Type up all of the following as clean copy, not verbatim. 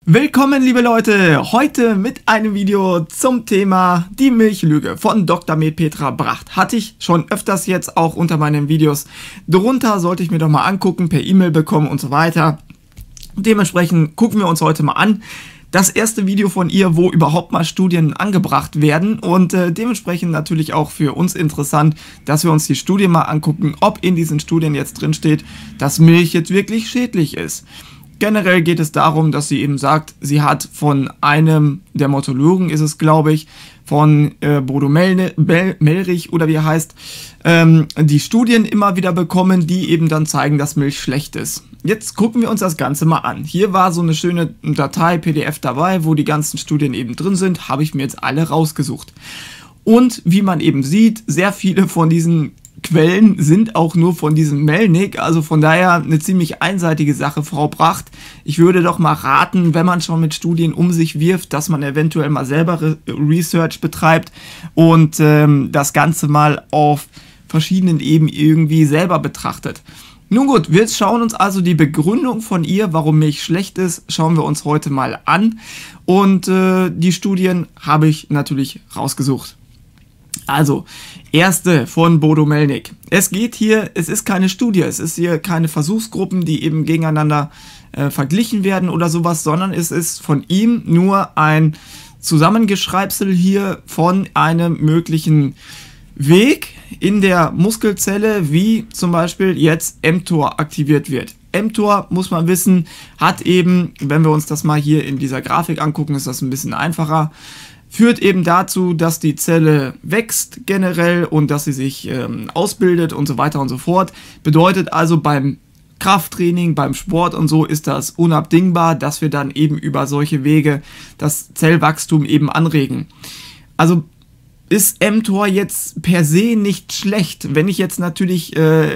Willkommen liebe Leute, heute mit einem Video zum Thema die Milchlüge von Dr. Med Petra Bracht. Hatte ich schon öfters jetzt auch unter meinen Videos drunter, sollte ich mir doch mal angucken, per E-Mail bekommen und so weiter. Dementsprechend gucken wir uns heute mal an. Das erste Video von ihr, wo überhaupt mal Studien angebracht werden und dementsprechend natürlich auch für uns interessant, dass wir uns die Studie mal angucken, ob in diesen Studien jetzt drin steht, dass Milch jetzt wirklich schädlich ist. Generell geht es darum, dass sie eben sagt, sie hat von einem Dermatologen, ist es glaube ich, von Bodo Mellrich oder wie er heißt, die Studien immer wieder bekommen, die eben dann zeigen, dass Milch schlecht ist. Jetzt gucken wir uns das Ganze mal an. Hier war so eine schöne Datei, PDF dabei, wo die ganzen Studien eben drin sind, habe ich mir jetzt alle rausgesucht. Und wie man eben sieht, sehr viele von diesen Quellen sind auch nur von diesem Mellrich, also von daher eine ziemlich einseitige Sache, Frau Bracht. Ich würde doch mal raten, wenn man schon mit Studien um sich wirft, dass man eventuell mal selber Research betreibt und das Ganze mal auf verschiedenen Ebenen irgendwie selber betrachtet. Nun gut, wir schauen uns also die Begründung von ihr, warum Milch schlecht ist, schauen wir uns heute mal an und die Studien habe ich natürlich rausgesucht. Also, erste von Bodo Mellrich. Es ist keine Studie, es ist hier keine Versuchsgruppen, die eben gegeneinander verglichen werden oder sowas, sondern es ist von ihm nur ein Zusammengeschreibsel hier von einem möglichen Weg in der Muskelzelle, wie zum Beispiel jetzt mTOR aktiviert wird. mTOR, muss man wissen, hat eben, wenn wir uns das mal hier in dieser Grafik angucken, ist das ein bisschen einfacher, führt eben dazu, dass die Zelle wächst generell und dass sie sich ausbildet und so weiter und so fort. Bedeutet also beim Krafttraining, beim Sport und so ist das unabdingbar, dass wir dann eben über solche Wege das Zellwachstum eben anregen. Also ist mTOR jetzt per se nicht schlecht. Wenn ich jetzt natürlich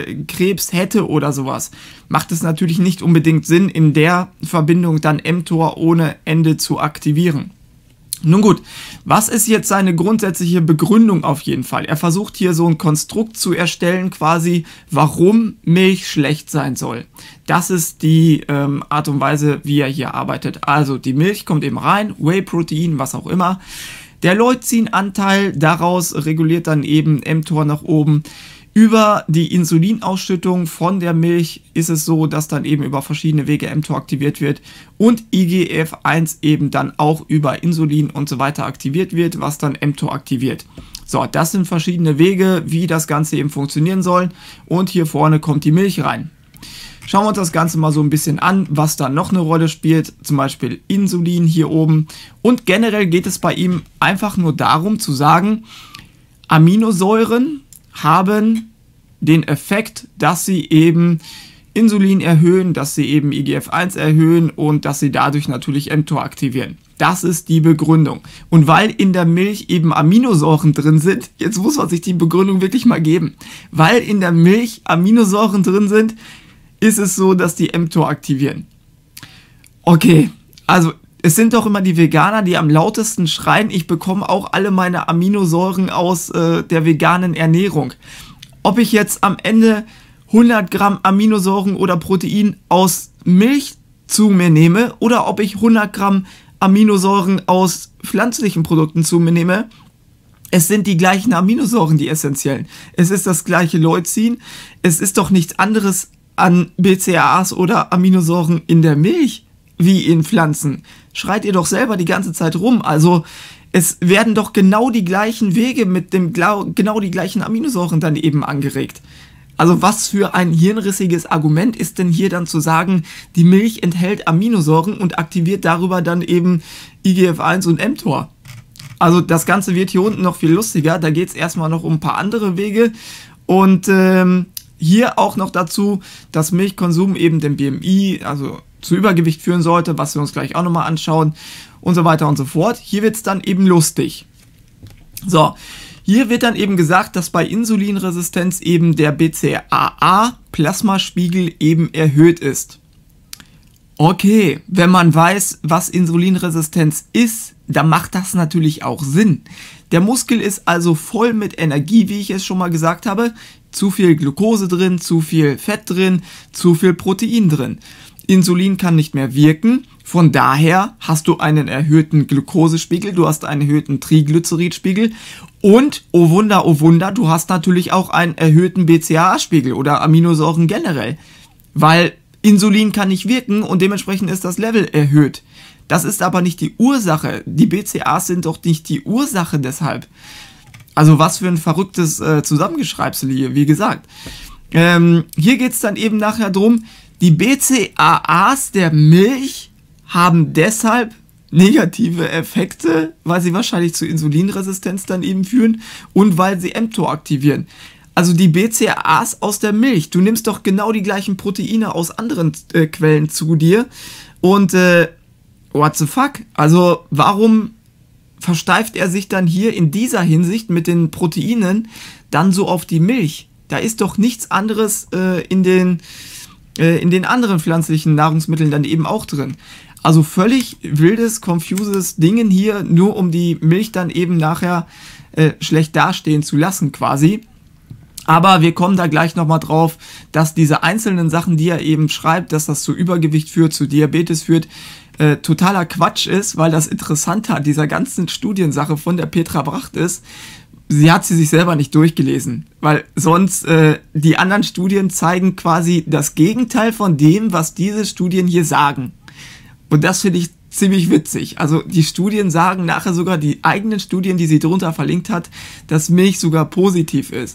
Krebs hätte oder sowas, macht es natürlich nicht unbedingt Sinn, in der Verbindung dann mTOR ohne Ende zu aktivieren. Nun gut, was ist jetzt seine grundsätzliche Begründung auf jeden Fall? Er versucht hier so ein Konstrukt zu erstellen, quasi, warum Milch schlecht sein soll. Das ist die Art und Weise, wie er hier arbeitet. Also die Milch kommt eben rein, Whey-Protein, was auch immer. Der Leucin-Anteil daraus reguliert dann eben mTOR nach oben. Über die Insulinausschüttung von der Milch ist es so, dass dann eben über verschiedene Wege mTOR aktiviert wird und IGF-1 eben dann auch über Insulin und so weiter aktiviert wird, was dann mTOR aktiviert. So, das sind verschiedene Wege, wie das Ganze eben funktionieren soll und hier vorne kommt die Milch rein. Schauen wir uns das Ganze mal so ein bisschen an, was da noch eine Rolle spielt, zum Beispiel Insulin hier oben und generell geht es bei ihm einfach nur darum zu sagen, Aminosäuren haben den Effekt, dass sie eben Insulin erhöhen, dass sie eben IGF-1 erhöhen und dass sie dadurch natürlich mTOR aktivieren. Das ist die Begründung. Und weil in der Milch eben Aminosäuren drin sind, jetzt muss man sich die Begründung wirklich mal geben, weil in der Milch Aminosäuren drin sind, ist es so, dass die mTOR aktivieren. Okay, also es sind doch immer die Veganer, die am lautesten schreien, ich bekomme auch alle meine Aminosäuren aus der veganen Ernährung. Ob ich jetzt am Ende 100 Gramm Aminosäuren oder Protein aus Milch zu mir nehme oder ob ich 100 Gramm Aminosäuren aus pflanzlichen Produkten zu mir nehme, es sind die gleichen Aminosäuren, die essentiellen. Es ist das gleiche Leucin, es ist doch nichts anderes an BCAAs oder Aminosäuren in der Milch wie in Pflanzen. Schreit ihr doch selber die ganze Zeit rum. Also es werden doch genau die gleichen Wege mit dem genau die gleichen Aminosäuren dann eben angeregt. Also was für ein hirnrissiges Argument ist denn hier dann zu sagen, die Milch enthält Aminosäuren und aktiviert darüber dann eben IGF-1 und mTOR. Also das Ganze wird hier unten noch viel lustiger. Da geht es erstmal noch um ein paar andere Wege und hier auch noch dazu, dass Milchkonsum eben den BMI, also zu Übergewicht führen sollte, was wir uns gleich auch nochmal anschauen und so weiter und so fort. Hier wird es dann eben lustig. So, hier wird dann eben gesagt, dass bei Insulinresistenz eben der BCAA-Plasmaspiegel eben erhöht ist. Okay, wenn man weiß, was Insulinresistenz ist, dann macht das natürlich auch Sinn. Der Muskel ist also voll mit Energie, wie ich es schon mal gesagt habe. Zu viel Glucose drin, zu viel Fett drin, zu viel Protein drin. Insulin kann nicht mehr wirken, Von daher hast du einen erhöhten Glukosespiegel, du hast einen erhöhten Triglyceridspiegel und, oh Wunder, du hast natürlich auch einen erhöhten BCAA-Spiegel oder Aminosäuren generell, weil Insulin kann nicht wirken und dementsprechend ist das Level erhöht. Das ist aber nicht die Ursache. Die BCAAs sind doch nicht die Ursache deshalb. Also was für ein verrücktes Zusammengeschreibsel hier, wie gesagt. Hier geht es dann eben nachher drum, die BCAAs der Milch haben deshalb negative Effekte, weil sie wahrscheinlich zu Insulinresistenz dann eben führen und weil sie mTOR aktivieren. Also die BCAAs aus der Milch, du nimmst doch genau die gleichen Proteine aus anderen Quellen zu dir und what the fuck? Also warum versteift er sich dann hier in dieser Hinsicht mit den Proteinen dann so auf die Milch? Da ist doch nichts anderes in den anderen pflanzlichen Nahrungsmitteln dann eben auch drin. Also völlig wildes, confuses Dingen hier, nur um die Milch dann eben nachher schlecht dastehen zu lassen quasi. Aber wir kommen da gleich nochmal drauf, dass diese einzelnen Sachen, die er eben schreibt, dass das zu Übergewicht führt, zu Diabetes führt, totaler Quatsch ist, weil das Interessante an dieser ganzen Studiensache von der Petra Bracht ist, sie hat sie sich selber nicht durchgelesen, weil sonst die anderen Studien zeigen quasi das Gegenteil von dem, was diese Studien hier sagen. Und das finde ich ziemlich witzig. Also die Studien sagen nachher sogar, die eigenen Studien, die sie drunter verlinkt hat, dass Milch sogar positiv ist.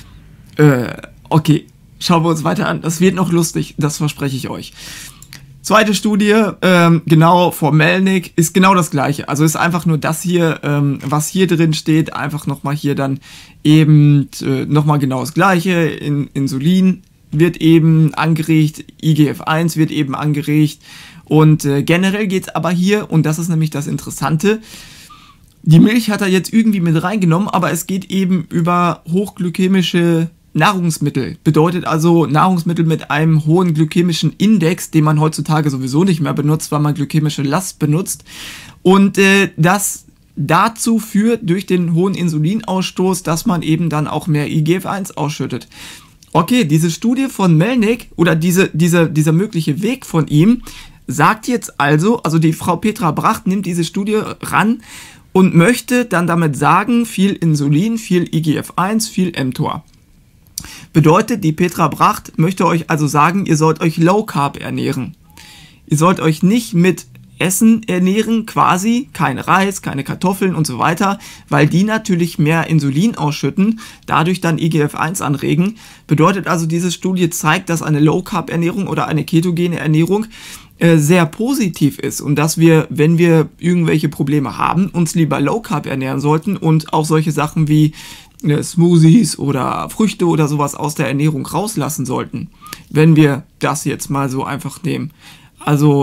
Okay, schauen wir uns weiter an. Das wird noch lustig, das verspreche ich euch. Zweite Studie, genau, von Melnick, ist genau das gleiche. Also ist einfach nur das hier, was hier drin steht, einfach nochmal hier dann eben nochmal genau das gleiche. Insulin wird eben angeregt, IGF-1 wird eben angeregt und generell geht es aber hier, und das ist nämlich das Interessante, die Milch hat er jetzt irgendwie mit reingenommen, aber es geht eben über hochglykämische Nahrungsmittel. Bedeutet also Nahrungsmittel mit einem hohen glykämischen Index, den man heutzutage sowieso nicht mehr benutzt, weil man glykämische Last benutzt. Und das dazu führt durch den hohen Insulinausstoß, dass man eben dann auch mehr IGF-1 ausschüttet. Okay, diese Studie von Melnick oder dieser mögliche Weg von ihm sagt jetzt also die Frau Petra Bracht nimmt diese Studie ran und möchte dann damit sagen, viel Insulin, viel IGF-1, viel mTOR. Bedeutet, die Petra Bracht möchte euch also sagen, ihr sollt euch Low Carb ernähren. Ihr sollt euch nicht mit Essen ernähren, quasi, kein Reis, keine Kartoffeln und so weiter, weil die natürlich mehr Insulin ausschütten, dadurch dann IGF-1 anregen. Bedeutet also, diese Studie zeigt, dass eine Low Carb Ernährung oder eine ketogene Ernährung sehr positiv ist und dass wir, wenn wir irgendwelche Probleme haben, uns lieber Low Carb ernähren sollten und auch solche Sachen wie Smoothies oder Früchte oder sowas aus der Ernährung rauslassen sollten, wenn wir das jetzt mal so einfach nehmen. Also,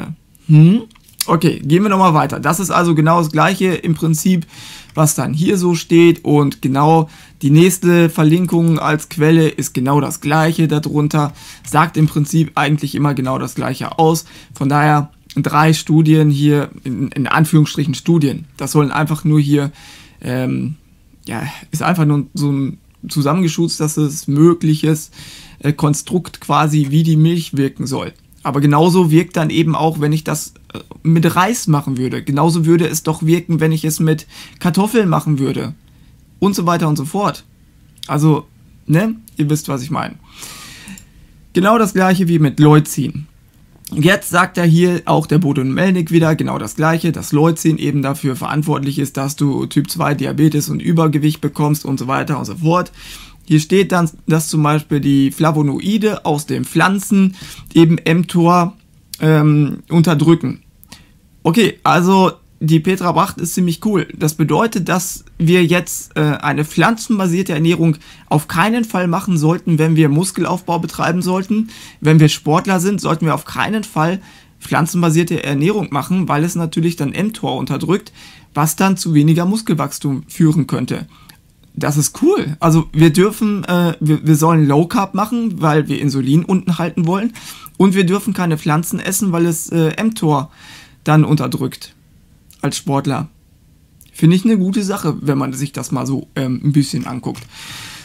okay, gehen wir nochmal weiter. Das ist also genau das gleiche im Prinzip, was dann hier so steht, und genau die nächste Verlinkung als Quelle ist genau das gleiche darunter, sagt im Prinzip eigentlich immer genau das gleiche aus. Von daher 3 Studien hier, in Anführungsstrichen Studien, das sollen einfach nur hier, ist einfach nur so ein zusammengeschustes mögliches Konstrukt quasi, wie die Milch wirken soll. Aber genauso wirkt dann eben auch, wenn ich das mit Reis machen würde. Genauso würde es doch wirken, wenn ich es mit Kartoffeln machen würde. Und so weiter und so fort. Also, ne? Ihr wisst, was ich meine. Genau das gleiche wie mit Leucin. Jetzt sagt er hier auch der Bodo Melnick wieder genau das gleiche, dass Leucin eben dafür verantwortlich ist, dass du Typ 2 Diabetes und Übergewicht bekommst und so weiter und so fort. Hier steht dann, dass zum Beispiel die Flavonoide aus den Pflanzen eben mTOR unterdrücken. Okay, also die Petra Bracht ist ziemlich cool. Das bedeutet, dass wir jetzt eine pflanzenbasierte Ernährung auf keinen Fall machen sollten, wenn wir Muskelaufbau betreiben sollten. Wenn wir Sportler sind, sollten wir auf keinen Fall pflanzenbasierte Ernährung machen, weil es natürlich dann mTOR unterdrückt, was dann zu weniger Muskelwachstum führen könnte. Das ist cool. Also wir dürfen, wir sollen Low Carb machen, weil wir Insulin unten halten wollen. Und wir dürfen keine Pflanzen essen, weil es mTOR dann unterdrückt. Als Sportler. Finde ich eine gute Sache, wenn man sich das mal so ein bisschen anguckt.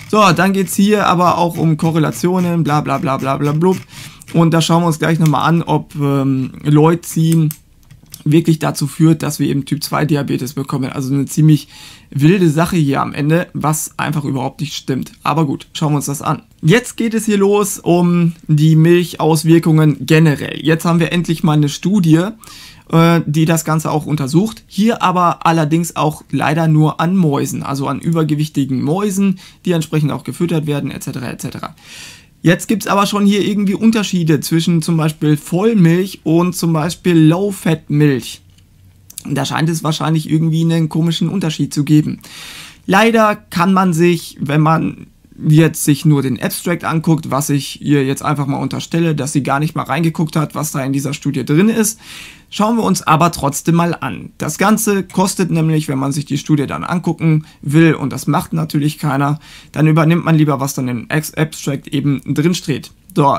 So, dann geht es hier aber auch um Korrelationen, bla bla bla bla bla blub. Und da schauen wir uns gleich nochmal an, ob Leucin wirklich dazu führt, dass wir eben Typ 2 Diabetes bekommen. Also eine ziemlich wilde Sache hier am Ende, was einfach überhaupt nicht stimmt. Aber gut, schauen wir uns das an. Jetzt geht es hier los um die Milchauswirkungen generell. Jetzt haben wir endlich mal eine Studie, die das Ganze auch untersucht. Hier aber allerdings auch leider nur an Mäusen, also an übergewichtigen Mäusen, die entsprechend auch gefüttert werden, etc. etc. Jetzt gibt es aber schon hier irgendwie Unterschiede zwischen zum Beispiel Vollmilch und zum Beispiel Low-Fat-Milch. Da scheint es wahrscheinlich irgendwie einen komischen Unterschied zu geben. Leider kann man sich, wenn man jetzt sich nur den Abstract anguckt, was ich ihr jetzt einfach mal unterstelle, dass sie gar nicht mal reingeguckt hat, was da in dieser Studie drin ist, schauen wir uns aber trotzdem mal an. Das Ganze kostet nämlich, wenn man sich die Studie dann angucken will, und das macht natürlich keiner, dann übernimmt man lieber, was dann im Abstract eben drin steht. So,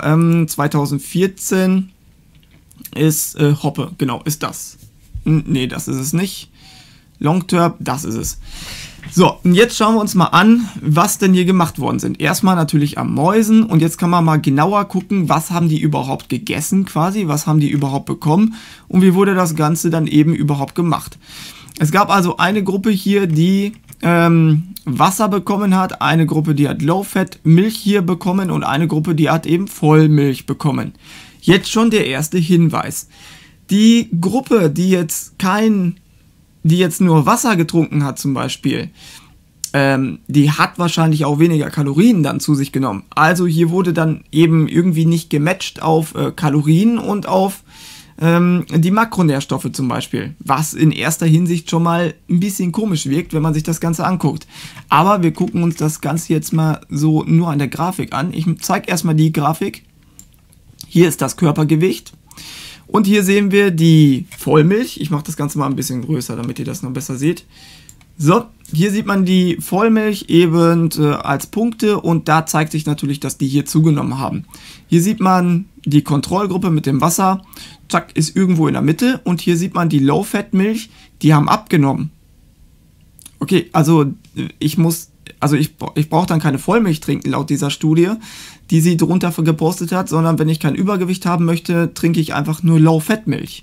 2014 ist Hoppe, genau, ist das. Nee, das ist es nicht. Long-Term, das ist es. So, und jetzt schauen wir uns mal an, was denn hier gemacht worden sind. Erstmal natürlich am Mäusen, und jetzt kann man mal genauer gucken, was haben die überhaupt gegessen quasi, was haben die überhaupt bekommen und wie wurde das Ganze dann eben überhaupt gemacht. Es gab also eine Gruppe hier, die Wasser bekommen hat, eine Gruppe, die hat Low-Fat-Milch hier bekommen und eine Gruppe, die hat eben Vollmilch bekommen. Jetzt schon der erste Hinweis. Die Gruppe, die jetzt nur Wasser getrunken hat zum Beispiel, die hat wahrscheinlich auch weniger Kalorien dann zu sich genommen. Also hier wurde dann eben irgendwie nicht gematcht auf Kalorien und auf die Makronährstoffe zum Beispiel, was in erster Hinsicht schon mal ein bisschen komisch wirkt, wenn man sich das Ganze anguckt. Aber wir gucken uns das Ganze jetzt mal so nur an der Grafik an. Ich zeige erstmal die Grafik. Hier ist das Körpergewicht. Und hier sehen wir die Vollmilch. Ich mache das Ganze mal ein bisschen größer, damit ihr das noch besser seht. So, hier sieht man die Vollmilch eben als Punkte und da zeigt sich natürlich, dass die hier zugenommen haben. Hier sieht man die Kontrollgruppe mit dem Wasser, zack, ist irgendwo in der Mitte, und hier sieht man die Low-Fat-Milch, die haben abgenommen. Okay, also ich brauche dann keine Vollmilch trinken laut dieser Studie, die sie drunter gepostet hat, sondern wenn ich kein Übergewicht haben möchte, trinke ich einfach nur Low-Fat-Milch.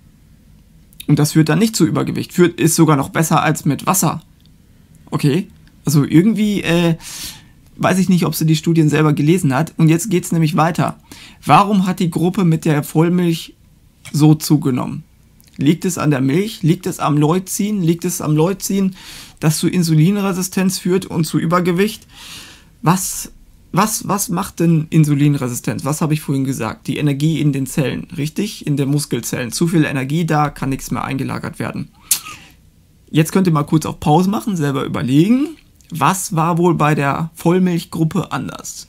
Und das führt dann nicht zu Übergewicht. Ist sogar noch besser als mit Wasser. Okay, also irgendwie weiß ich nicht, ob sie die Studien selber gelesen hat. Und jetzt geht es nämlich weiter. Warum hat die Gruppe mit der Vollmilch so zugenommen? Liegt es an der Milch? Liegt es am Leucin? Liegt es am Leucin, das zu Insulinresistenz führt und zu Übergewicht? Was macht denn Insulinresistenz? Was habe ich vorhin gesagt? Die Energie in den Zellen, richtig? In den Muskelzellen. Zu viel Energie da, kann nichts mehr eingelagert werden. Jetzt könnt ihr mal kurz auf Pause machen, selber überlegen. Was war wohl bei der Vollmilchgruppe anders?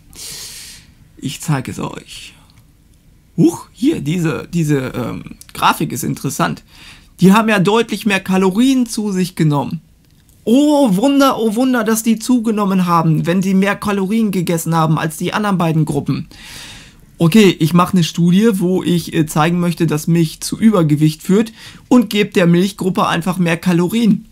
Ich zeige es euch. Huch, hier, diese Grafik ist interessant. Die haben ja deutlich mehr Kalorien zu sich genommen. Oh Wunder, dass die zugenommen haben, wenn sie mehr Kalorien gegessen haben als die anderen beiden Gruppen. Okay, ich mache eine Studie, wo ich zeigen möchte, dass Milch zu Übergewicht führt, und gebe der Milchgruppe einfach mehr Kalorien.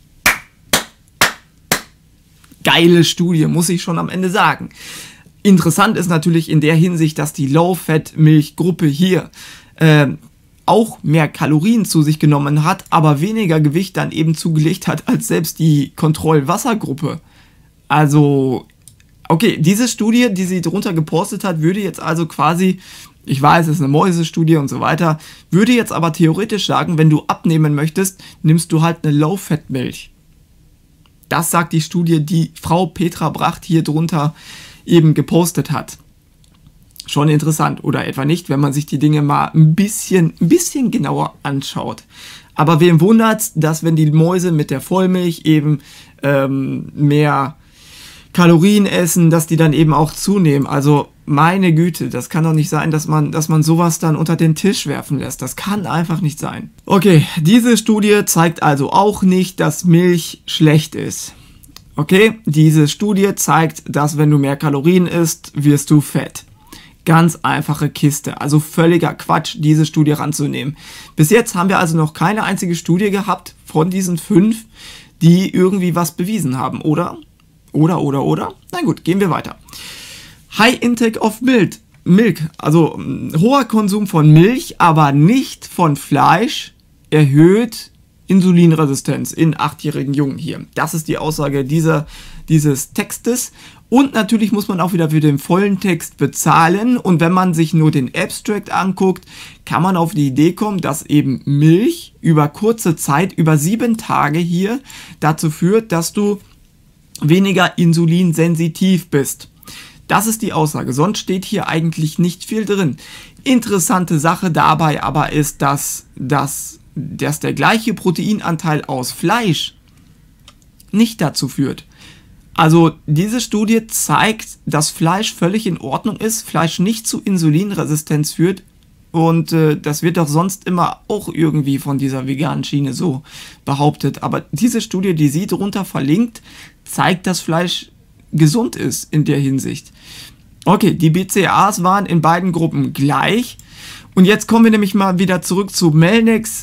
Geile Studie, muss ich schon am Ende sagen. Interessant ist natürlich in der Hinsicht, dass die Low-Fat-Milchgruppe hier auch mehr Kalorien zu sich genommen hat, aber weniger Gewicht dann eben zugelegt hat als selbst die Kontrollwassergruppe. Also, okay, diese Studie, die sie drunter gepostet hat, würde jetzt also quasi, ich weiß, es ist eine Mäusestudie und so weiter, würde jetzt aber theoretisch sagen, wenn du abnehmen möchtest, nimmst du halt eine Low-Fat-Milch. Das sagt die Studie, die Frau Petra Bracht hier drunter eben gepostet hat. Schon interessant, oder etwa nicht, wenn man sich die Dinge mal ein bisschen genauer anschaut. Aber wem wundert's, dass wenn die Mäuse mit der Vollmilch eben mehr Kalorien essen, dass die dann eben auch zunehmen. Also meine Güte, das kann doch nicht sein, dass man sowas dann unter den Tisch werfen lässt. Das kann einfach nicht sein. Okay, diese Studie zeigt also auch nicht, dass Milch schlecht ist. Okay, diese Studie zeigt, dass wenn du mehr Kalorien isst, wirst du fett. Ganz einfache Kiste, also völliger Quatsch, diese Studie ranzunehmen. Bis jetzt haben wir also noch keine einzige Studie gehabt von diesen 5, die irgendwie was bewiesen haben, oder? Oder? Na gut, gehen wir weiter. High Intake of Milk, also hoher Konsum von Milch, aber nicht von Fleisch, erhöht Insulinresistenz in 8-jährigen Jungen hier. Das ist die Aussage dieses Textes. Und natürlich muss man auch wieder für den vollen Text bezahlen. Und wenn man sich nur den Abstract anguckt, kann man auf die Idee kommen, dass eben Milch über kurze Zeit, über 7 Tage hier, dazu führt, dass du weniger insulinsensitiv bist. Das ist die Aussage. Sonst steht hier eigentlich nicht viel drin. Interessante Sache dabei aber ist, dass der gleiche Proteinanteil aus Fleisch nicht dazu führt. Also diese Studie zeigt, dass Fleisch völlig in Ordnung ist, Fleisch nicht zu Insulinresistenz führt und das wird doch sonst immer auch irgendwie von dieser veganen Schiene so behauptet. Aber diese Studie, die Sie drunter verlinkt, zeigt, dass Fleisch gesund ist in der Hinsicht. Okay, die BCAAs waren in beiden Gruppen gleich. Und jetzt kommen wir nämlich mal wieder zurück zu Melnicks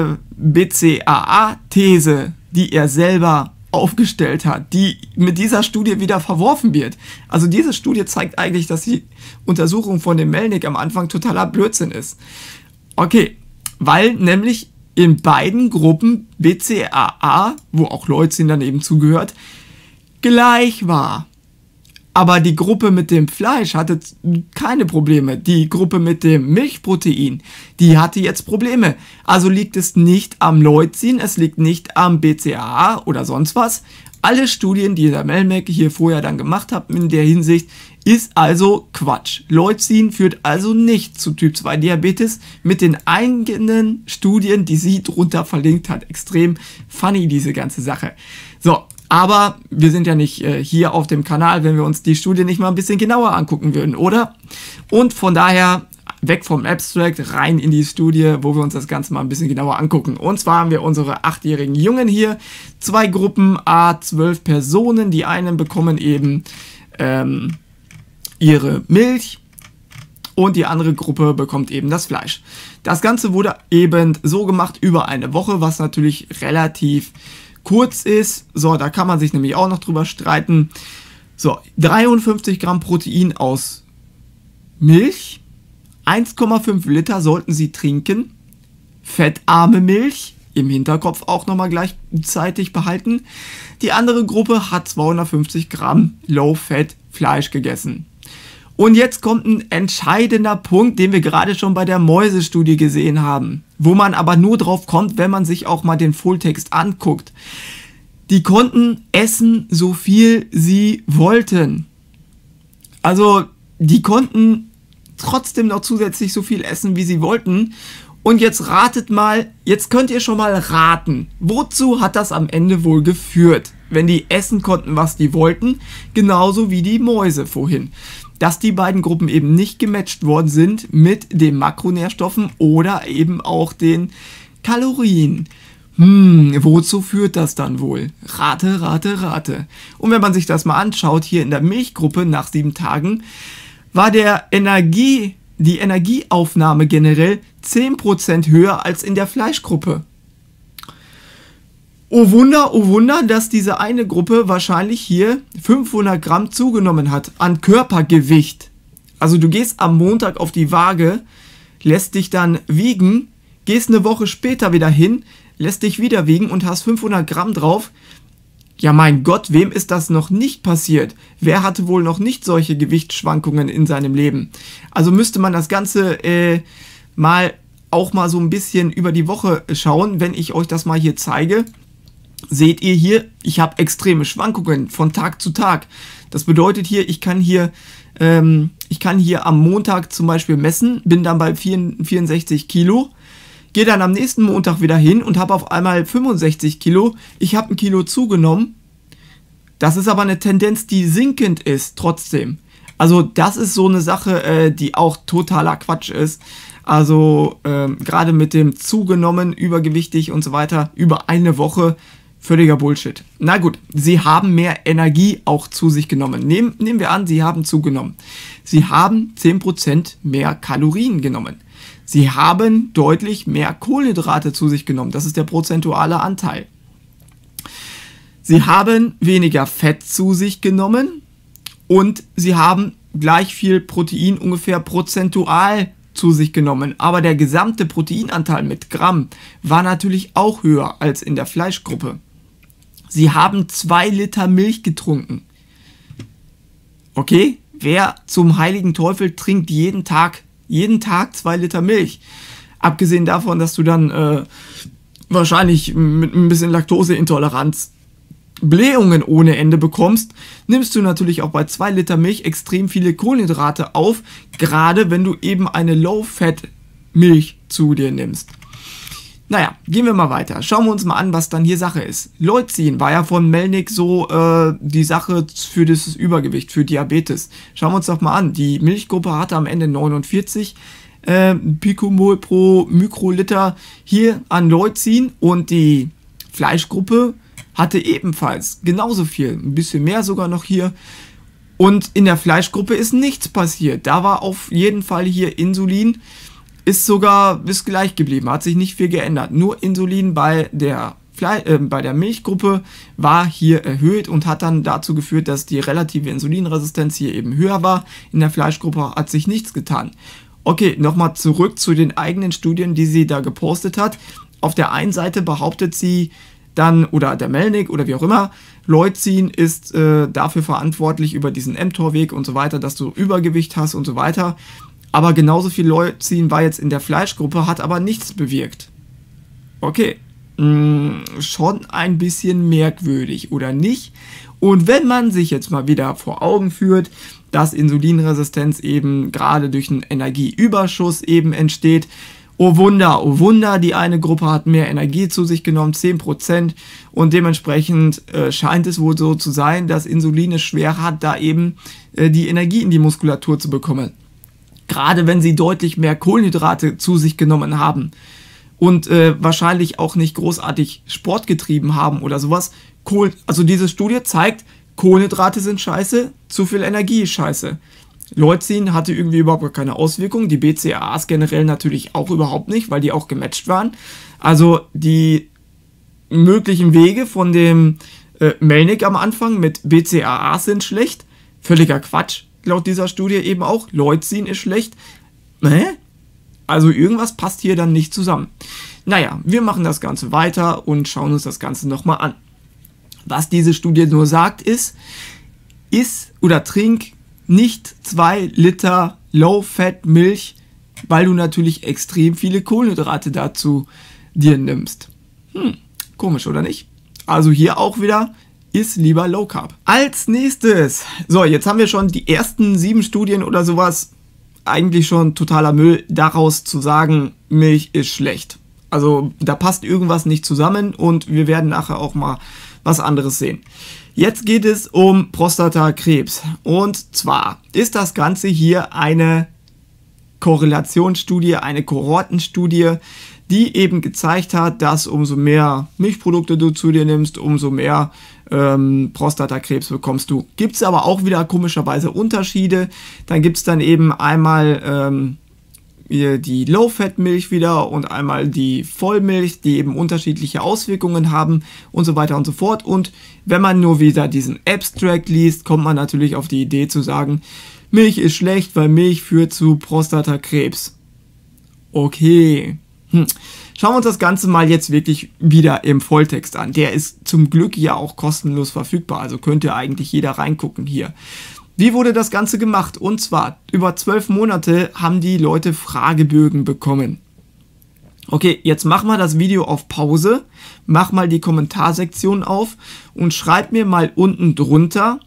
BCAA-These, die er selber aufgestellt hat, die mit dieser Studie wieder verworfen wird. Also diese Studie zeigt eigentlich, dass die Untersuchung von dem Melnick am Anfang totaler Blödsinn ist. Okay, weil nämlich in beiden Gruppen BCAA, wo auch Leucin dann eben zugehört, gleich war. Aber die Gruppe mit dem Fleisch hatte keine Probleme. Die Gruppe mit dem Milchprotein, die hatte jetzt Probleme. Also liegt es nicht am Leucin, es liegt nicht am BCAA oder sonst was. Alle Studien, die der Melnick hier vorher dann gemacht hat in der Hinsicht, ist also Quatsch. Leucin führt also nicht zu Typ 2 Diabetes mit den eigenen Studien, die sie drunter verlinkt hat. Extrem funny, diese ganze Sache. So. Aber wir sind ja nicht hier auf dem Kanal, wenn wir uns die Studie nicht mal ein bisschen genauer angucken würden, oder? Und von daher weg vom Abstract, rein in die Studie, wo wir uns das Ganze mal ein bisschen genauer angucken. Und zwar haben wir unsere 8-jährigen Jungen hier, 2 Gruppen, 12 Personen. Die einen bekommen eben ihre Milch und die andere Gruppe bekommt eben das Fleisch. Das Ganze wurde eben so gemacht über eine Woche, was natürlich relativ kurz ist. So, da kann man sich nämlich auch noch drüber streiten. So, 53 Gramm Protein aus Milch, 1,5 Liter sollten Sie trinken, fettarme Milch, im Hinterkopf auch nochmal gleichzeitig behalten. Die andere Gruppe hat 250 Gramm Low-Fat Fleisch gegessen. Und jetzt kommt ein entscheidender Punkt, den wir gerade schon bei der Mäusestudie gesehen haben, wo man aber nur drauf kommt, wenn man sich auch mal den Fulltext anguckt. Die konnten essen, so viel sie wollten. Also, die konnten trotzdem noch zusätzlich so viel essen, wie sie wollten. Und jetzt ratet mal, jetzt könnt ihr schon mal raten, wozu hat das am Ende wohl geführt, wenn die essen konnten, was die wollten, genauso wie die Mäuse vorhin. Dass die beiden Gruppen eben nicht gematcht worden sind mit den Makronährstoffen oder eben auch den Kalorien. Wozu führt das dann wohl? Rate. Und wenn man sich das mal anschaut, hier in der Milchgruppe nach 7 Tagen, war die Energieaufnahme generell 10% höher als in der Fleischgruppe. Oh Wunder, dass diese eine Gruppe wahrscheinlich hier 500 Gramm zugenommen hat an Körpergewicht. Also du gehst am Montag auf die Waage, lässt dich dann wiegen, gehst eine Woche später wieder hin, lässt dich wieder wiegen und hast 500 Gramm drauf. Ja mein Gott, wem ist das noch nicht passiert? Wer hatte wohl noch nicht solche Gewichtsschwankungen in seinem Leben? Also müsste man das Ganze auch mal so ein bisschen über die Woche schauen, wenn ich euch das mal hier zeige. Seht ihr hier, ich habe extreme Schwankungen von Tag zu Tag. Das bedeutet hier, ich kann hier am Montag zum Beispiel messen, bin dann bei 64 Kilo, gehe dann am nächsten Montag wieder hin und habe auf einmal 65 Kilo. Ich habe 1 Kilo zugenommen. Das ist aber eine Tendenz, die sinkend ist trotzdem. Also das ist so eine Sache, die auch totaler Quatsch ist. Also gerade mit dem zugenommen, übergewichtig und so weiter, über eine Woche, völliger Bullshit. Na gut, sie haben mehr Energie auch zu sich genommen. Nehmen wir an, sie haben zugenommen. Sie haben 10% mehr Kalorien genommen. Sie haben deutlich mehr Kohlenhydrate zu sich genommen. Das ist der prozentuale Anteil. Sie haben weniger Fett zu sich genommen und sie haben gleich viel Protein ungefähr prozentual zu sich genommen. Aber der gesamte Proteinanteil mit Gramm war natürlich auch höher als in der Fleischgruppe. Sie haben 2 Liter Milch getrunken. Okay, wer zum heiligen Teufel trinkt jeden Tag 2 Liter Milch? Abgesehen davon, dass du dann wahrscheinlich mit ein bisschen Laktoseintoleranz Blähungen ohne Ende bekommst, nimmst du natürlich auch bei 2 Liter Milch extrem viele Kohlenhydrate auf, gerade wenn du eben eine Low-Fat-Milch zu dir nimmst. Naja, gehen wir mal weiter. Schauen wir uns mal an, was dann hier Sache ist. Leucin war ja von Melnick so die Sache für das Übergewicht, für Diabetes. Schauen wir uns doch mal an. Die Milchgruppe hatte am Ende 49 Picomol pro Mikroliter hier an Leucin und die Fleischgruppe hatte ebenfalls genauso viel, ein bisschen mehr sogar noch hier. Und in der Fleischgruppe ist nichts passiert. Da war auf jeden Fall hier Insulin, ist gleich geblieben, hat sich nicht viel geändert. Nur Insulin bei der Milchgruppe war hier erhöht und hat dann dazu geführt, dass die relative Insulinresistenz hier eben höher war. In der Fleischgruppe hat sich nichts getan. Okay, nochmal zurück zu den eigenen Studien, die sie da gepostet hat. Auf der einen Seite behauptet sie dann, oder der Melnick oder wie auch immer, Leucin ist dafür verantwortlich über diesen mTOR-Weg und so weiter, dass du Übergewicht hast und so weiter. Aber genauso viel Leucin war jetzt in der Fleischgruppe, hat aber nichts bewirkt. Okay, schon ein bisschen merkwürdig, oder nicht? Und wenn man sich jetzt mal wieder vor Augen führt, dass Insulinresistenz eben gerade durch einen Energieüberschuss eben entsteht, oh Wunder, die eine Gruppe hat mehr Energie zu sich genommen, 10%, und dementsprechend scheint es wohl so zu sein, dass Insulin es schwer hat, da eben die Energie in die Muskulatur zu bekommen. Gerade wenn sie deutlich mehr Kohlenhydrate zu sich genommen haben und wahrscheinlich auch nicht großartig Sport getrieben haben oder sowas. Also diese Studie zeigt, Kohlenhydrate sind scheiße, zu viel Energie ist scheiße. Leucin hatte irgendwie überhaupt keine Auswirkungen, die BCAAs generell natürlich auch überhaupt nicht, weil die auch gematcht waren. Also die möglichen Wege von dem Melnick am Anfang mit BCAAs sind schlecht, völliger Quatsch, laut dieser Studie eben auch. Leucin ist schlecht. Also irgendwas passt hier dann nicht zusammen. Naja, wir machen das Ganze weiter und schauen uns das Ganze nochmal an. Was diese Studie nur sagt ist oder trink nicht 2 Liter Low-Fat Milch, weil du natürlich extrem viele Kohlenhydrate dazu dir nimmst. Komisch, oder nicht? Also hier auch wieder, iss lieber Low Carb. Als nächstes, so, jetzt haben wir schon die ersten 7 Studien oder sowas, eigentlich schon totaler Müll, daraus zu sagen, Milch ist schlecht. Also da passt irgendwas nicht zusammen und wir werden nachher auch mal was anderes sehen. Jetzt geht es um Prostatakrebs, und zwar ist das Ganze hier eine Korrelationsstudie, eine Kohortenstudie, die eben gezeigt hat, dass umso mehr Milchprodukte du zu dir nimmst, umso mehr Prostatakrebs bekommst du. Gibt es aber auch wieder komischerweise Unterschiede. Dann gibt es dann eben einmal die Low-Fat-Milch wieder und einmal die Vollmilch, die eben unterschiedliche Auswirkungen haben und so weiter und so fort. Und wenn man nur wieder diesen Abstract liest, kommt man natürlich auf die Idee zu sagen, Milch ist schlecht, weil Milch führt zu Prostatakrebs. Okay. Schauen wir uns das Ganze mal jetzt wirklich wieder im Volltext an. Der ist zum Glück ja auch kostenlos verfügbar, also könnte eigentlich jeder reingucken hier. Wie wurde das Ganze gemacht? Und zwar, über 12 Monate haben die Leute Fragebögen bekommen. Okay, jetzt mach mal das Video auf Pause, mach mal die Kommentarsektion auf und schreib mir mal unten drunter,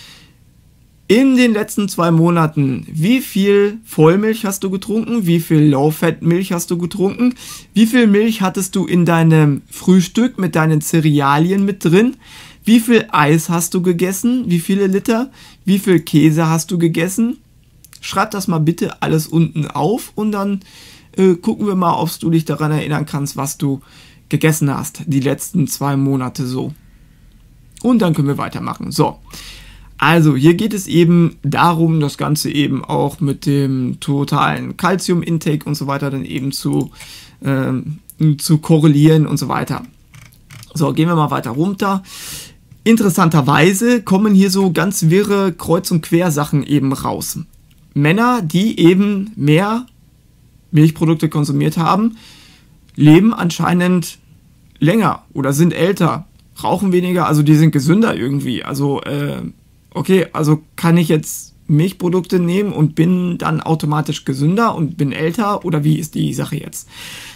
in den letzten 2 Monaten, wie viel Vollmilch hast du getrunken, wie viel Low-Fat-Milch hast du getrunken, wie viel Milch hattest du in deinem Frühstück mit deinen Cerealien mit drin, wie viel Eis hast du gegessen, wie viele Liter, wie viel Käse hast du gegessen. Schreib das mal bitte alles unten auf und dann gucken wir mal, ob du dich daran erinnern kannst, was du gegessen hast, die letzten 2 Monate so. Und dann können wir weitermachen. So. Also, hier geht es eben darum, das Ganze eben auch mit dem totalen Calcium-Intake und so weiter dann eben zu korrelieren und so weiter. So, gehen wir mal weiter runter. interessanterweise kommen hier so ganz wirre Kreuz- und Quersachen eben raus. Männer, die eben mehr Milchprodukte konsumiert haben, leben anscheinend länger oder sind älter, rauchen weniger, also die sind gesünder irgendwie. Also, okay, also kann ich jetzt Milchprodukte nehmen und bin dann automatisch gesünder und bin älter, oder wie ist die Sache jetzt?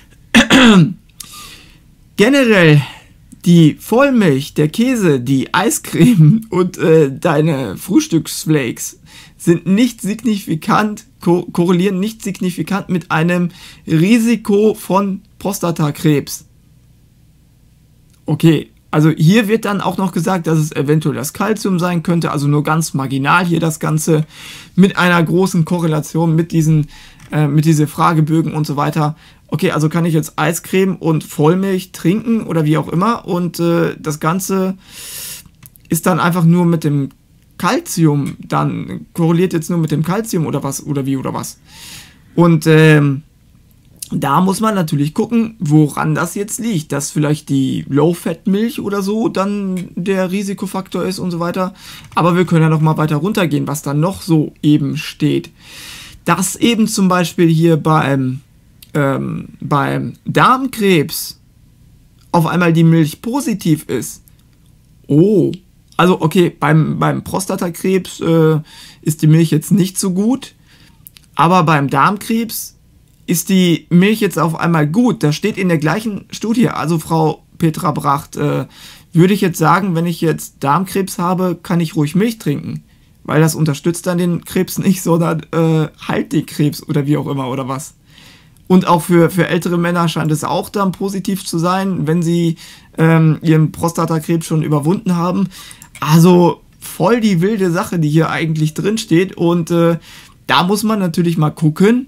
Generell die Vollmilch, der Käse, die Eiscreme und deine Frühstücksflakes sind nicht signifikant, korrelieren nicht signifikant mit einem Risiko von Prostatakrebs. Okay, also hier wird dann auch noch gesagt, dass es eventuell das Kalzium sein könnte, also nur ganz marginal hier das Ganze mit einer großen Korrelation mit diesen Fragebögen und so weiter. Okay, also kann ich jetzt Eiscreme und Vollmilch trinken oder wie auch immer und das Ganze ist dann einfach nur mit dem Kalzium, dann korreliert jetzt nur mit dem Kalzium oder was oder wie oder was. Und da muss man natürlich gucken, woran das jetzt liegt, dass vielleicht die Low-Fat-Milch oder so dann der Risikofaktor ist und so weiter. Aber wir können ja noch mal weiter runtergehen, was dann noch so eben steht. Dass eben zum Beispiel hier beim Darmkrebs auf einmal die Milch positiv ist. Oh, also okay, beim Prostatakrebs ist die Milch jetzt nicht so gut, aber beim Darmkrebs ist die Milch jetzt auf einmal gut. Das steht in der gleichen Studie. Also Frau Petra Bracht, würde ich jetzt sagen, wenn ich jetzt Darmkrebs habe, kann ich ruhig Milch trinken. Weil das unterstützt dann den Krebs nicht, sondern heilt den Krebs oder wie auch immer oder was. Und auch für ältere Männer scheint es auch dann positiv zu sein, wenn sie ihren Prostatakrebs schon überwunden haben. Also voll die wilde Sache, die hier eigentlich drin steht. Und da muss man natürlich mal gucken,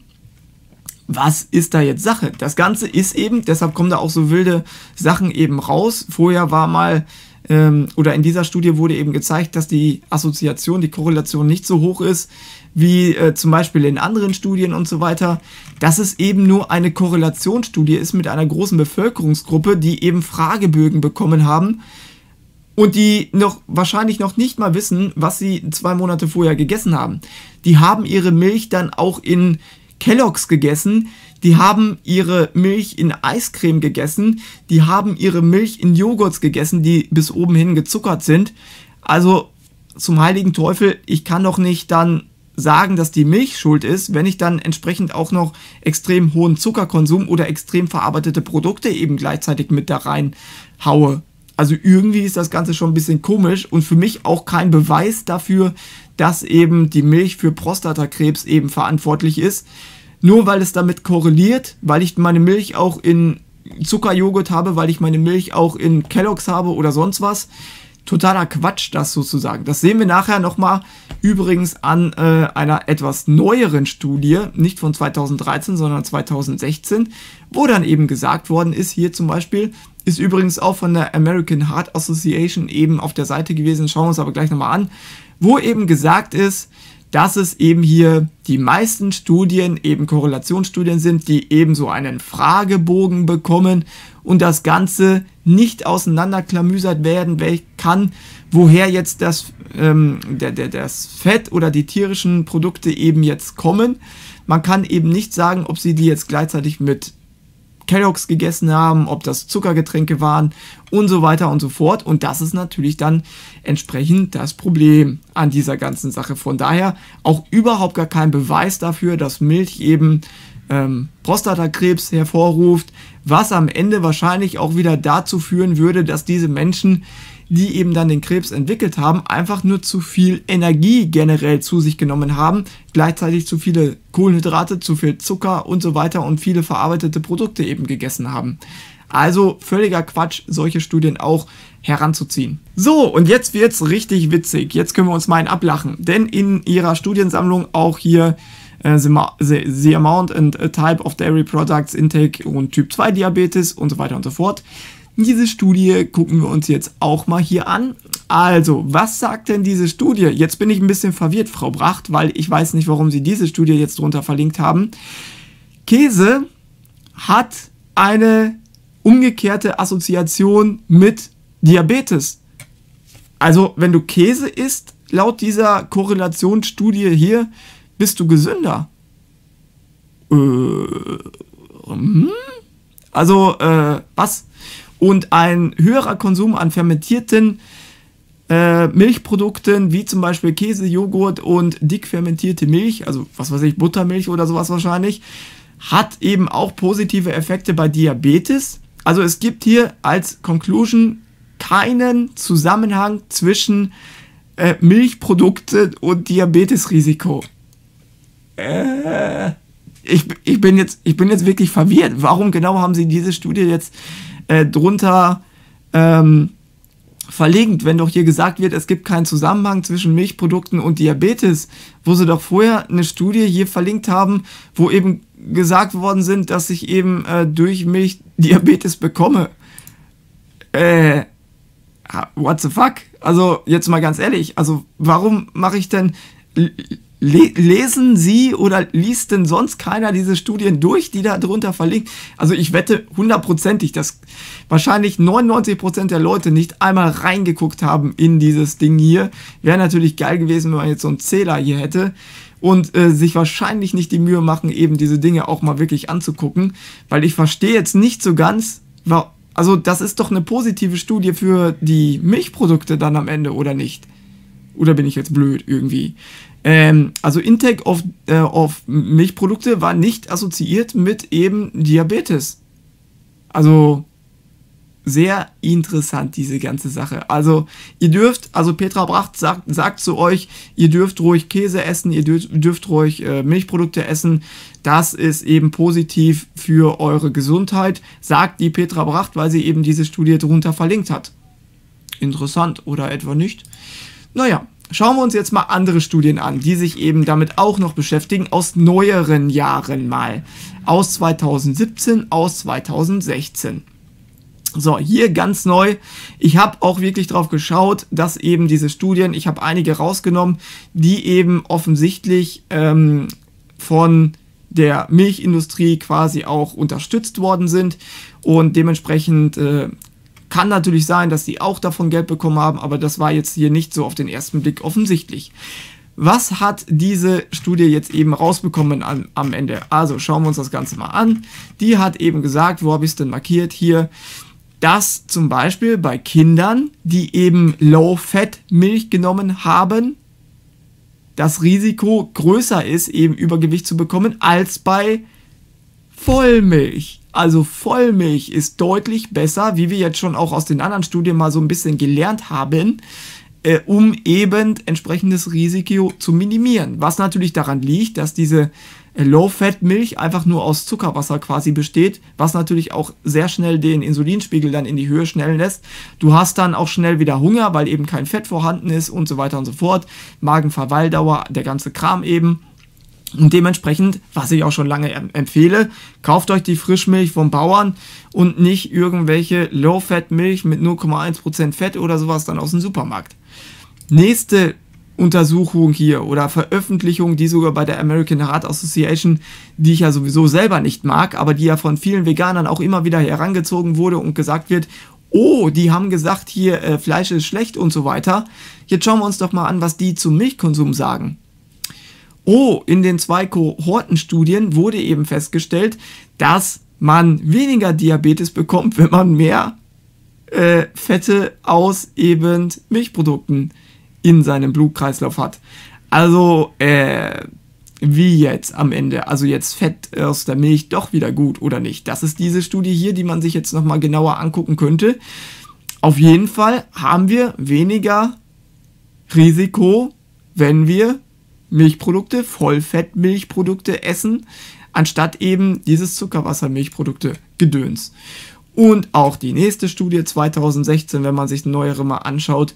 was ist da jetzt Sache? Das Ganze ist eben, deshalb kommen da auch so wilde Sachen eben raus. Vorher war mal, oder in dieser Studie wurde eben gezeigt, dass die Assoziation, die Korrelation nicht so hoch ist, wie zum Beispiel in anderen Studien und so weiter. Dass es eben nur eine Korrelationsstudie ist mit einer großen Bevölkerungsgruppe, die eben Fragebögen bekommen haben und die wahrscheinlich noch nicht mal wissen, was sie 2 Monate vorher gegessen haben. Die haben ihre Milch dann auch in Kellogg's gegessen, die haben ihre Milch in Eiscreme gegessen, die haben ihre Milch in Joghurts gegessen, die bis oben hin gezuckert sind. Also zum heiligen Teufel, ich kann doch nicht dann sagen, dass die Milch schuld ist, wenn ich dann entsprechend auch noch extrem hohen Zuckerkonsum oder extrem verarbeitete Produkte eben gleichzeitig mit da rein haue. Also irgendwie ist das Ganze schon ein bisschen komisch und für mich auch kein Beweis dafür, dass eben die Milch für Prostatakrebs eben verantwortlich ist. Nur weil es damit korreliert, weil ich meine Milch auch in Zuckerjoghurt habe, weil ich meine Milch auch in Kellogg's habe oder sonst was. Totaler Quatsch, das sozusagen. Das sehen wir nachher nochmal übrigens an einer etwas neueren Studie, nicht von 2013, sondern 2016, wo dann eben gesagt worden ist, hier zum Beispiel, ist übrigens auch von der American Heart Association eben auf der Seite gewesen, schauen wir uns aber gleich nochmal an, wo eben gesagt ist, dass es eben hier die meisten Studien eben Korrelationsstudien sind, die eben so einen Fragebogen bekommen und das Ganze nicht auseinanderklamüsert werden kann, woher jetzt das Fett oder die tierischen Produkte eben jetzt kommen. Man kann eben nicht sagen, ob sie die jetzt gleichzeitig mit Kellogg's gegessen haben, ob das Zuckergetränke waren und so weiter und so fort. Und das ist natürlich dann entsprechend das Problem an dieser ganzen Sache. Von daher auch überhaupt gar kein Beweis dafür, dass Milch eben Prostatakrebs hervorruft, was am Ende wahrscheinlich auch wieder dazu führen würde, dass diese Menschen, die eben dann den Krebs entwickelt haben, einfach nur zu viel Energie generell zu sich genommen haben, gleichzeitig zu viele Kohlenhydrate, zu viel Zucker und so weiter und viele verarbeitete Produkte eben gegessen haben. Also völliger Quatsch, solche Studien auch heranzuziehen. So, und jetzt wird's richtig witzig. Jetzt können wir uns mal einen ablachen, denn in ihrer Studiensammlung auch hier the amount and type of dairy products intake und Typ 2 Diabetes und so weiter und so fort. Diese Studie gucken wir uns jetzt auch mal hier an. Also, was sagt denn diese Studie? Jetzt bin ich ein bisschen verwirrt, Frau Bracht, weil ich weiß nicht, warum Sie diese Studie jetzt drunter verlinkt haben. Käse hat eine umgekehrte Assoziation mit Diabetes. Also, wenn du Käse isst, laut dieser Korrelationsstudie hier, bist du gesünder. Also, was? Und ein höherer Konsum an fermentierten Milchprodukten, wie zum Beispiel Käse, Joghurt und dick fermentierte Milch, also was weiß ich, Buttermilch oder sowas wahrscheinlich, hat eben auch positive Effekte bei Diabetes. Also es gibt hier als Conclusion keinen Zusammenhang zwischen Milchprodukte und Diabetesrisiko. Ich bin jetzt wirklich verwirrt. Warum genau haben sie diese Studie jetzt drunter verlinkt, wenn doch hier gesagt wird, es gibt keinen Zusammenhang zwischen Milchprodukten und Diabetes, wo sie doch vorher eine Studie hier verlinkt haben, wo eben gesagt worden sind, dass ich eben durch Milch Diabetes bekomme. What the fuck? Also jetzt mal ganz ehrlich, also warum mache ich denn, lesen Sie oder liest denn sonst keiner diese Studien durch, die da drunter verlinkt? Also ich wette 100%ig, dass wahrscheinlich 99% der Leute nicht einmal reingeguckt haben in dieses Ding hier. Wäre natürlich geil gewesen, wenn man jetzt so einen Zähler hier hätte und sich wahrscheinlich nicht die Mühe machen, eben diese Dinge auch mal wirklich anzugucken, weil ich verstehe jetzt nicht so ganz, also das ist doch eine positive Studie für die Milchprodukte dann am Ende, oder nicht? Oder bin ich jetzt blöd irgendwie? Also Intake of Milchprodukte war nicht assoziiert mit eben Diabetes. Also sehr interessant, diese ganze Sache. Also ihr dürft, also Petra Bracht sagt zu euch, ihr dürft ruhig Käse essen, ihr dürft ruhig Milchprodukte essen. Das ist eben positiv für eure Gesundheit, sagt die Petra Bracht, weil sie eben diese Studie drunter verlinkt hat. Interessant, oder etwa nicht? Naja. Schauen wir uns jetzt mal andere Studien an, die sich eben damit auch noch beschäftigen, aus neueren Jahren mal. Aus 2017, aus 2016. So, hier ganz neu. Ich habe auch wirklich drauf geschaut, dass eben diese Studien, ich habe einige rausgenommen, die eben offensichtlich von der Milchindustrie quasi auch unterstützt worden sind und dementsprechend kann natürlich sein, dass die auch davon Geld bekommen haben, aber das war jetzt hier nicht so auf den ersten Blick offensichtlich. Was hat diese Studie jetzt eben rausbekommen am Ende? Also schauen wir uns das Ganze mal an. Die hat eben gesagt, wo habe ich es denn markiert hier, dass zum Beispiel bei Kindern, die eben Low-Fat-Milch genommen haben, das Risiko größer ist, eben Übergewicht zu bekommen, als bei Vollmilch. Also Vollmilch ist deutlich besser, wie wir jetzt schon auch aus den anderen Studien mal so ein bisschen gelernt haben, um eben entsprechendes Risiko zu minimieren. Was natürlich daran liegt, dass diese Low-Fat-Milch einfach nur aus Zuckerwasser quasi besteht, was natürlich auch sehr schnell den Insulinspiegel dann in die Höhe schnellen lässt. Du hast dann auch schnell wieder Hunger, weil eben kein Fett vorhanden ist und so weiter und so fort. Magenverweildauer, der ganze Kram eben. Und dementsprechend, was ich auch schon lange empfehle, kauft euch die Frischmilch vom Bauern und nicht irgendwelche Low-Fat-Milch mit 0,1% Fett oder sowas dann aus dem Supermarkt. Nächste Untersuchung hier oder Veröffentlichung, die sogar bei der American Heart Association, die ich ja sowieso selber nicht mag, aber die ja von vielen Veganern auch immer wieder herangezogen wurde und gesagt wird, oh, die haben gesagt, hier Fleisch ist schlecht und so weiter. Jetzt schauen wir uns doch mal an, was die zum Milchkonsum sagen. Oh, in den 2 Kohortenstudien wurde eben festgestellt, dass man weniger Diabetes bekommt, wenn man mehr Fette aus eben Milchprodukten in seinem Blutkreislauf hat. Also, wie jetzt am Ende? Also jetzt Fett aus der Milch doch wieder gut oder nicht? Das ist diese Studie hier, die man sich jetzt nochmal genauer angucken könnte. Auf jeden Fall haben wir weniger Risiko, wenn wir Milchprodukte, Vollfettmilchprodukte essen, anstatt eben dieses Zuckerwassermilchprodukte Gedöns. Und auch die nächste Studie 2016, wenn man sich eine neuere mal anschaut,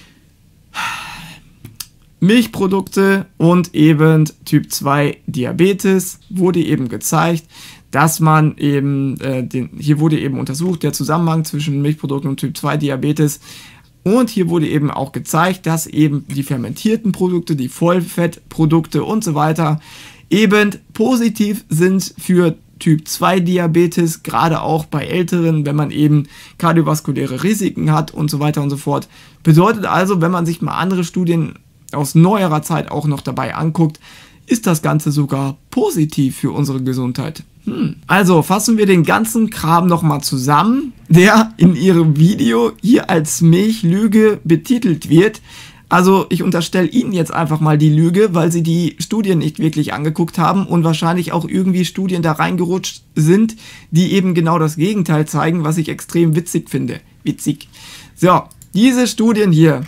Milchprodukte und eben Typ 2 Diabetes wurde eben gezeigt, dass man eben, hier wurde eben untersucht, der Zusammenhang zwischen Milchprodukten und Typ 2 Diabetes. Und hier wurde eben auch gezeigt, dass eben die fermentierten Produkte, die Vollfettprodukte und so weiter eben positiv sind für Typ 2 Diabetes, gerade auch bei Älteren, wenn man eben kardiovaskuläre Risiken hat und so weiter und so fort. Bedeutet also, wenn man sich mal andere Studien aus neuerer Zeit auch noch dabei anguckt, ist das Ganze sogar positiv für unsere Gesundheit. Also fassen wir den ganzen Kram nochmal zusammen, der in Ihrem Video hier als Milchlüge betitelt wird. Also ich unterstelle Ihnen jetzt einfach mal die Lüge, weil Sie die Studien nicht wirklich angeguckt haben und wahrscheinlich auch irgendwie Studien da reingerutscht sind, die eben genau das Gegenteil zeigen, was ich extrem witzig finde. Witzig. So, diese Studien hier,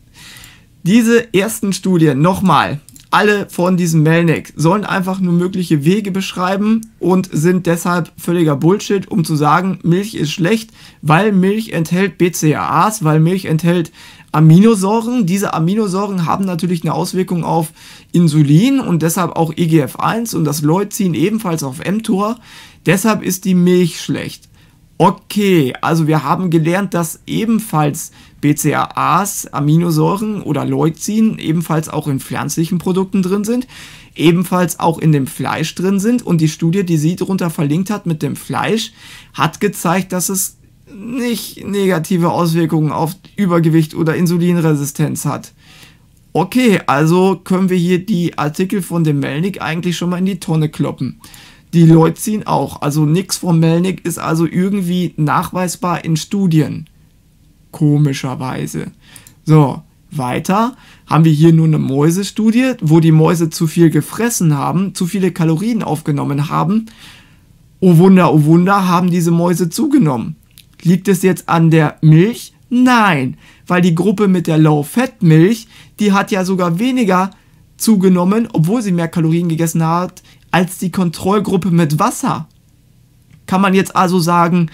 diese ersten Studien, nochmal, alle von diesem Melnick, sollen einfach nur mögliche Wege beschreiben und sind deshalb völliger Bullshit, um zu sagen, Milch ist schlecht, weil Milch enthält BCAAs, weil Milch enthält Aminosäuren. Diese Aminosäuren haben natürlich eine Auswirkung auf Insulin und deshalb auch IGF-1 und das Leucin ebenfalls auf mTOR. Deshalb ist die Milch schlecht. Okay, also wir haben gelernt, dass ebenfalls BCAAs, Aminosäuren oder Leucin ebenfalls auch in pflanzlichen Produkten drin sind, ebenfalls auch in dem Fleisch drin sind und die Studie, die sie darunter verlinkt hat mit dem Fleisch, hat gezeigt, dass es nicht negative Auswirkungen auf Übergewicht oder Insulinresistenz hat. Okay, also können wir hier die Artikel von dem Melnick eigentlich schon mal in die Tonne kloppen. Die Leucin auch, also nichts vom Melnick ist also irgendwie nachweisbar in Studien. Komischerweise. So, weiter haben wir hier nur eine Mäusestudie, wo die Mäuse zu viel gefressen haben, zu viele Kalorien aufgenommen haben. Oh Wunder, haben diese Mäuse zugenommen. Liegt es jetzt an der Milch? Nein, weil die Gruppe mit der Low-Fat-Milch, die hat ja sogar weniger zugenommen, obwohl sie mehr Kalorien gegessen hat, als die Kontrollgruppe mit Wasser. Kann man jetzt also sagen,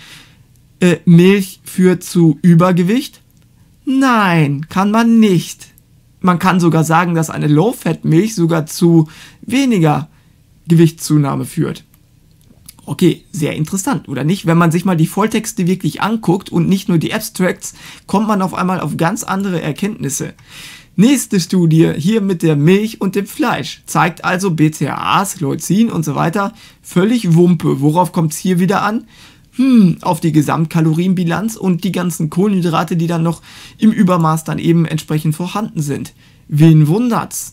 Milch führt zu Übergewicht? Nein, kann man nicht. Man kann sogar sagen, dass eine Low-Fat-Milch sogar zu weniger Gewichtszunahme führt. Okay, sehr interessant, oder nicht? Wenn man sich mal die Volltexte wirklich anguckt und nicht nur die Abstracts, kommt man auf einmal auf ganz andere Erkenntnisse. Nächste Studie, hier mit der Milch und dem Fleisch, zeigt also BCAAs, Leucin und so weiter, völlig Wumpe. Worauf kommt es hier wieder an? Auf die Gesamtkalorienbilanz und die ganzen Kohlenhydrate, die dann noch im Übermaß dann eben entsprechend vorhanden sind. Wen wundert's?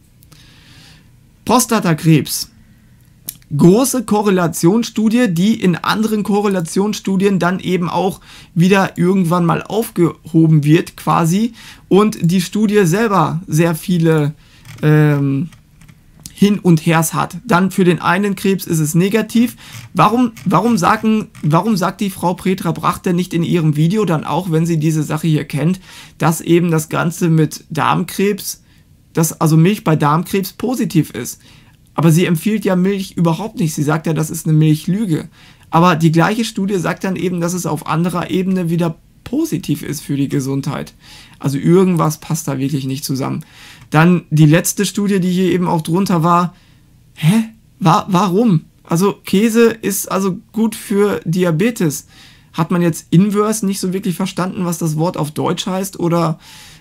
Prostatakrebs. Große Korrelationsstudie, die in anderen Korrelationsstudien dann eben auch wieder irgendwann mal aufgehoben wird quasi und die Studie selber sehr viele Hin und Hers hat. Dann für den einen Krebs ist es negativ. Warum sagt die Frau Petra Bracht denn nicht in ihrem Video dann auch, wenn sie diese Sache hier kennt, dass eben das Ganze mit Darmkrebs, dass also Milch bei Darmkrebs positiv ist? Aber sie empfiehlt ja Milch überhaupt nicht. Sie sagt ja, das ist eine Milchlüge. Aber die gleiche Studie sagt dann eben, dass es auf anderer Ebene wieder positiv ist für die Gesundheit. Also irgendwas passt da wirklich nicht zusammen. Dann die letzte Studie, die hier eben auch drunter war. Warum? Also Käse ist also gut für Diabetes. Hat man jetzt inverse nicht so wirklich verstanden, was das Wort auf Deutsch heißt? Oder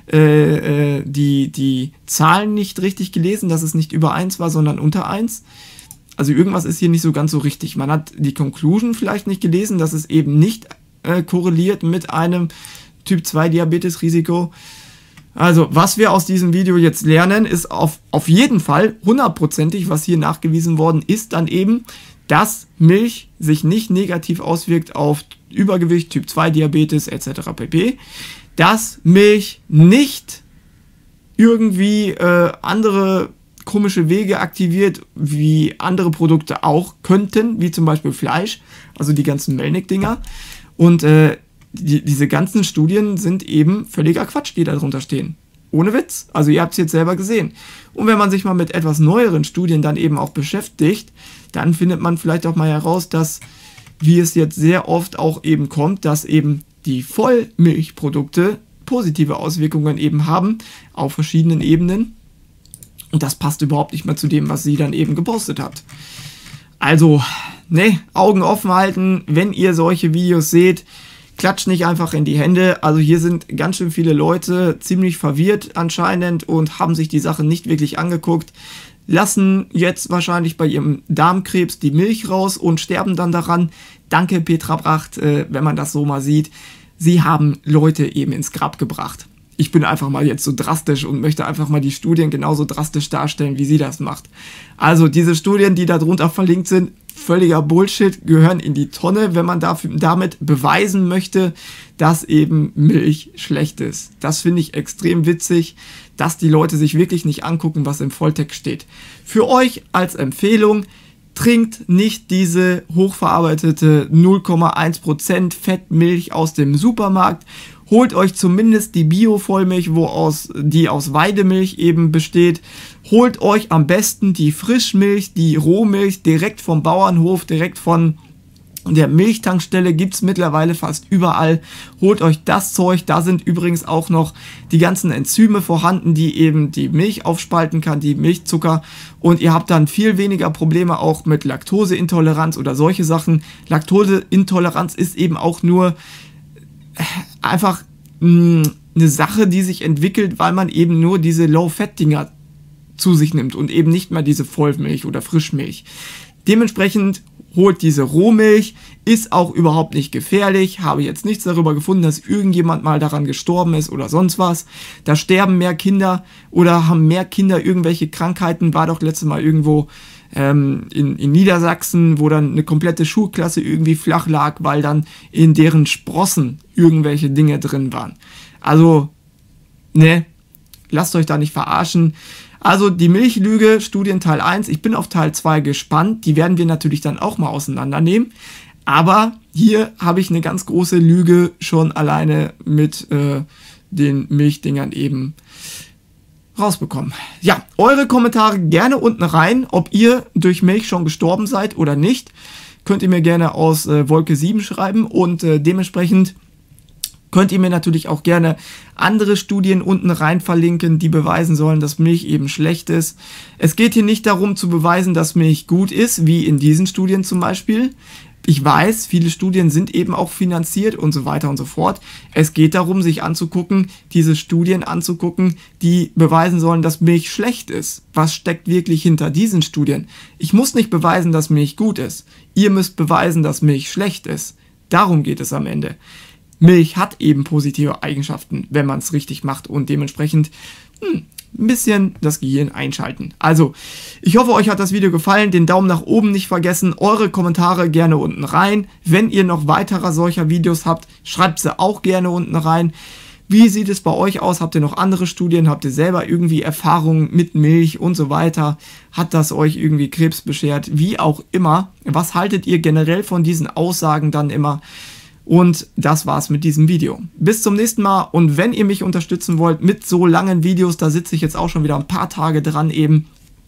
die Zahlen nicht richtig gelesen, dass es nicht über 1 war, sondern unter 1. Also irgendwas ist hier nicht so ganz so richtig. Man hat die Conclusion vielleicht nicht gelesen, dass es eben nicht korreliert mit einem Typ 2 Diabetes-Risiko. Also, was wir aus diesem Video jetzt lernen, ist auf jeden Fall 100%ig, was hier nachgewiesen worden ist, dann eben, dass Milch sich nicht negativ auswirkt auf Übergewicht, Typ 2 Diabetes etc. pp. Dass Milch nicht irgendwie andere komische Wege aktiviert, wie andere Produkte auch könnten, wie zum Beispiel Fleisch, also die ganzen Melnick-Dinger. Und diese ganzen Studien sind eben völliger Quatsch, die da drunter stehen. Ohne Witz. Also ihr habt es jetzt selber gesehen. Und wenn man sich mal mit etwas neueren Studien dann eben auch beschäftigt, dann findet man vielleicht auch mal heraus, dass, wie es jetzt sehr oft auch eben kommt, dass eben die Vollmilchprodukte positive Auswirkungen eben haben auf verschiedenen Ebenen. Und das passt überhaupt nicht mehr zu dem, was sie dann eben gepostet hat. Also, ne, Augen offen halten, wenn ihr solche Videos seht, klatscht nicht einfach in die Hände. Also hier sind ganz schön viele Leute ziemlich verwirrt anscheinend und haben sich die Sache nicht wirklich angeguckt. lassen jetzt wahrscheinlich bei ihrem Darmkrebs die Milch raus und sterben dann daran. Danke, Petra Bracht, wenn man das so mal sieht. Sie haben Leute eben ins Grab gebracht. Ich bin einfach mal jetzt so drastisch und möchte einfach mal die Studien genauso drastisch darstellen, wie sie das macht. Also diese Studien, die da drunter verlinkt sind, völliger Bullshit, gehören in die Tonne, wenn man damit beweisen möchte, dass eben Milch schlecht ist. Das finde ich extrem witzig, dass die Leute sich wirklich nicht angucken, was im Volltext steht. Für euch als Empfehlung: trinkt nicht diese hochverarbeitete 0,1% Fettmilch aus dem Supermarkt. Holt euch zumindest die Bio-Vollmilch, die aus Weidemilch eben besteht. Holt euch am besten die Frischmilch, die Rohmilch direkt vom Bauernhof, direkt von der Milchtankstelle, gibt es mittlerweile fast überall. Holt euch das Zeug, da sind übrigens auch noch die ganzen Enzyme vorhanden, die eben die Milch aufspalten kann, die Milchzucker. Und ihr habt dann viel weniger Probleme auch mit Laktoseintoleranz oder solche Sachen. Laktoseintoleranz ist eben auch nur einfach eine Sache, die sich entwickelt, weil man eben nur diese Low-Fat-Dinger zu sich nimmt und eben nicht mehr diese Vollmilch oder Frischmilch. Dementsprechend holt diese Rohmilch, ist auch überhaupt nicht gefährlich, habe jetzt nichts darüber gefunden, dass irgendjemand mal daran gestorben ist oder sonst was. Da sterben mehr Kinder oder haben mehr Kinder irgendwelche Krankheiten, war doch letztes Mal irgendwo in Niedersachsen, wo dann eine komplette Schulklasse irgendwie flach lag, weil dann in deren Sprossen irgendwelche Dinge drin waren. Also, ne, lasst euch da nicht verarschen. Also die Milchlüge, Studien Teil 1, ich bin auf Teil 2 gespannt, die werden wir natürlich dann auch mal auseinandernehmen. Aber hier habe ich eine ganz große Lüge schon alleine mit den Milchdingern eben rausbekommen. Ja, eure Kommentare gerne unten rein, ob ihr durch Milch schon gestorben seid oder nicht. Könnt ihr mir gerne aus Wolke 7 schreiben und dementsprechend könnt ihr mir natürlich auch gerne andere Studien unten rein verlinken, die beweisen sollen, dass Milch eben schlecht ist. Es geht hier nicht darum zu beweisen, dass Milch gut ist, wie in diesen Studien zum Beispiel. Ich weiß, viele Studien sind eben auch finanziert und so weiter und so fort. Es geht darum, sich anzugucken, diese Studien anzugucken, die beweisen sollen, dass Milch schlecht ist. Was steckt wirklich hinter diesen Studien? Ich muss nicht beweisen, dass Milch gut ist. Ihr müsst beweisen, dass Milch schlecht ist. Darum geht es am Ende. Milch hat eben positive Eigenschaften, wenn man es richtig macht und dementsprechend ein bisschen das Gehirn einschalten. Also, ich hoffe, euch hat das Video gefallen. Den Daumen nach oben nicht vergessen. Eure Kommentare gerne unten rein. Wenn ihr noch weitere solcher Videos habt, schreibt sie auch gerne unten rein. Wie sieht es bei euch aus? Habt ihr noch andere Studien? Habt ihr selber irgendwie Erfahrungen mit Milch und so weiter? Hat das euch irgendwie Krebs beschert? Wie auch immer. Was haltet ihr generell von diesen Aussagen dann immer? Und das war's mit diesem Video. Bis zum nächsten Mal und wenn ihr mich unterstützen wollt mit so langen Videos, da sitze ich jetzt auch schon wieder ein paar Tage dran eben,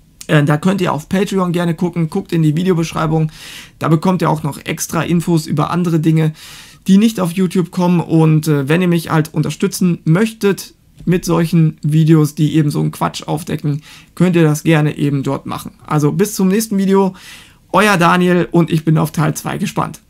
da könnt ihr auf Patreon gerne gucken, guckt in die Videobeschreibung, da bekommt ihr auch noch extra Infos über andere Dinge, die nicht auf YouTube kommen und wenn ihr mich halt unterstützen möchtet mit solchen Videos, die eben so einen Quatsch aufdecken, könnt ihr das gerne eben dort machen. Also bis zum nächsten Video, euer Daniel und ich bin auf Teil 2 gespannt.